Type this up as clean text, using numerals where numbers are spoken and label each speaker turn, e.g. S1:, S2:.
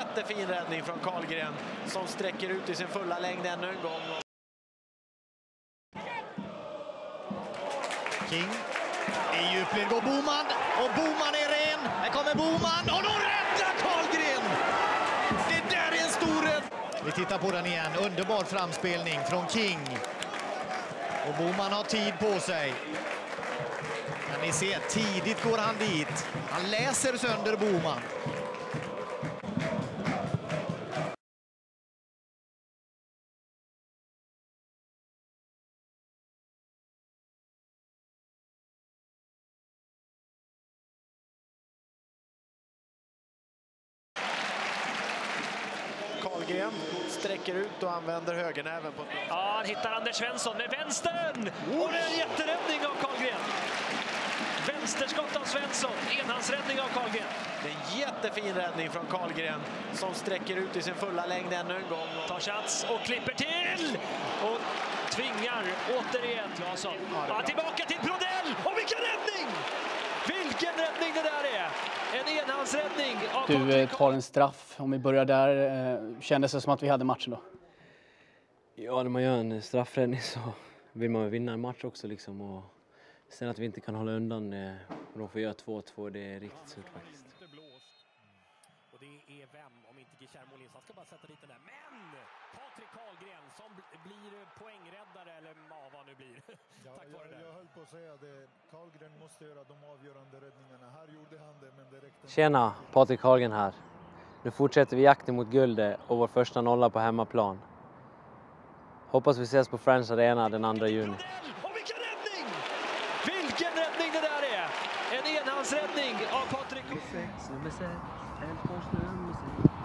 S1: jättefin räddning från Karlgren som sträcker ut i sin fulla längd ännu en gång.
S2: King. I djupled går Boman. Och Boman är ren. Här kommer Boman. Och då räddar Karlgren! Det där är en stor rädd. Vi tittar på den igen. Underbar framspelning från King. Och Boman har tid på sig. Men ni ser, tidigt går han dit. Han läser sönder Boman.
S1: Karlgren sträcker ut och använder högernäven på ett bra sätt.
S3: Ja, han hittar Anders Svensson med vänstern! Och det är en jätteräddning av Karlgren. Vänsterskott av Svensson, enhandsräddning av Karlgren.
S1: Det är en jättefin räddning från Karlgren som sträcker ut i sin fulla längd ännu en gång.
S3: Tar chans och klipper till! Och tvingar återigen Claesson. Ja, tillbaka till Brodell! Och vilken räddning! Vilken räddning det där är! En enhandsräddning av
S4: Du tar en straff. Om vi börjar där, kändes det som att vi hade matchen då?
S5: Ja, när man gör en straffräddning så vill man vinna en match också liksom. Och sen att vi inte kan hålla undan och de får göra 2-2, det är riktigt surt faktiskt.
S3: Och det är vem om inte Guillermo Lins. Han ska bara sätta dit den där. Men Patrik Karlgren som blir poängräddare eller vad nu blir.
S6: Ja,
S3: Tack vare det.
S6: Jag höll på att säga det. Karlgren måste göra de avgörande räddningarna. Här gjorde han det, men det räckte.
S5: Tjena, Patrik Karlgren här. Nu fortsätter vi jakten mot guldet och vår första nolla på hemmaplan. Hoppas vi ses på Friends Arena den 2 juni.
S3: Och vilken räddning! Vilken räddning det där är! En enhandsräddning av Patrik.
S7: Nummer 6, nummer 6, Elfors nummer 6.